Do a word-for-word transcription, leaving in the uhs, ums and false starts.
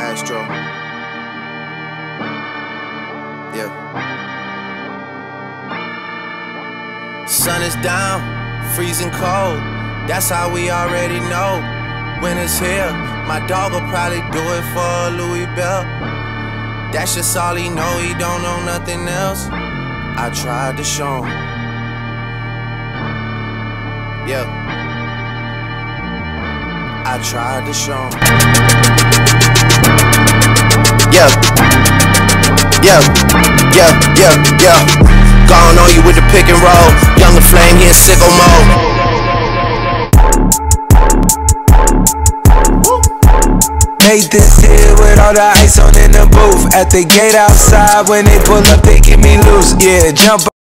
Astro. Yeah. Sun is down, freezing cold. That's how we already know. Winter's here. My dog will probably do it for a Louis belt. That's just all he know. He don't know nothing else. I tried to show him. Yeah. I tried to show him. Yeah. Yeah. Yeah. Yeah. Yeah. Gone on you with the pick and roll. Younger flame, he in sicko mode. Made this here with all the ice on in the booth. At the gate outside, when they pull up, they get me loose. Yeah, jump